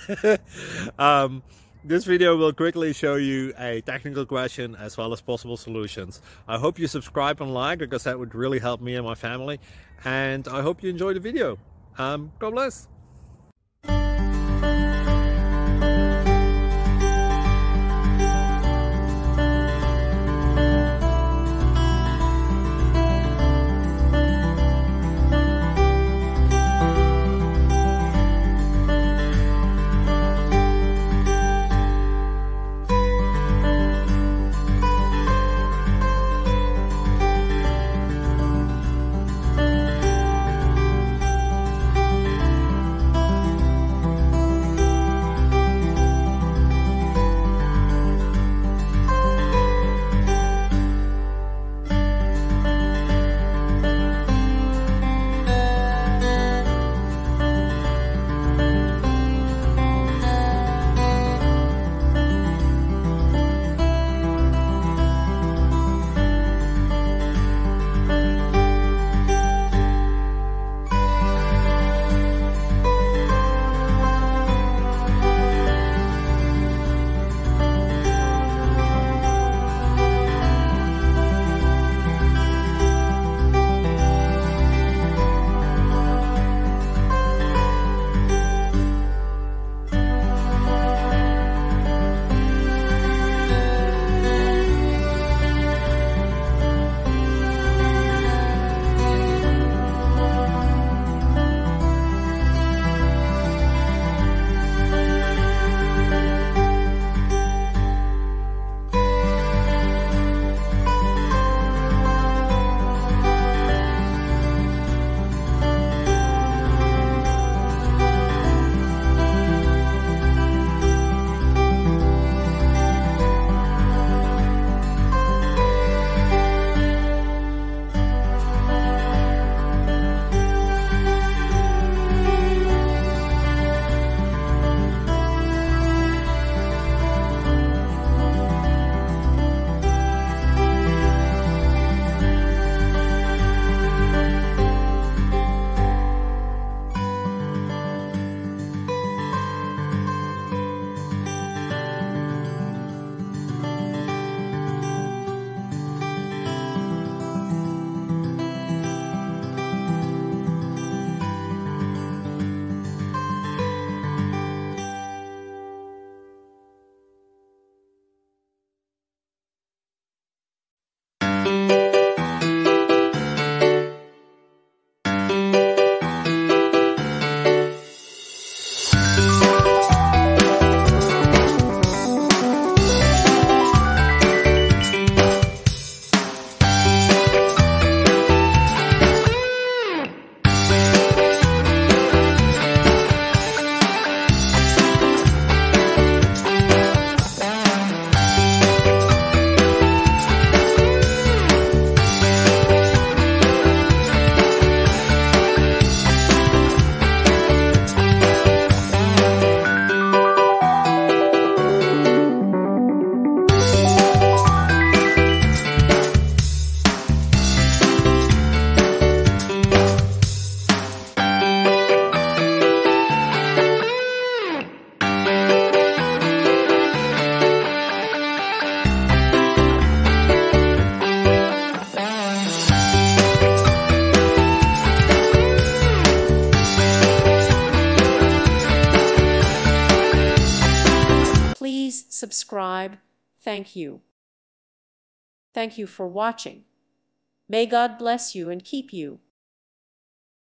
This video will quickly show you a technical question as well as possible solutions. I hope you subscribe and like, because that would really help me and my family. And I hope you enjoy the video. God bless. Please subscribe. Thank you. Thank you for watching. May God bless you and keep you.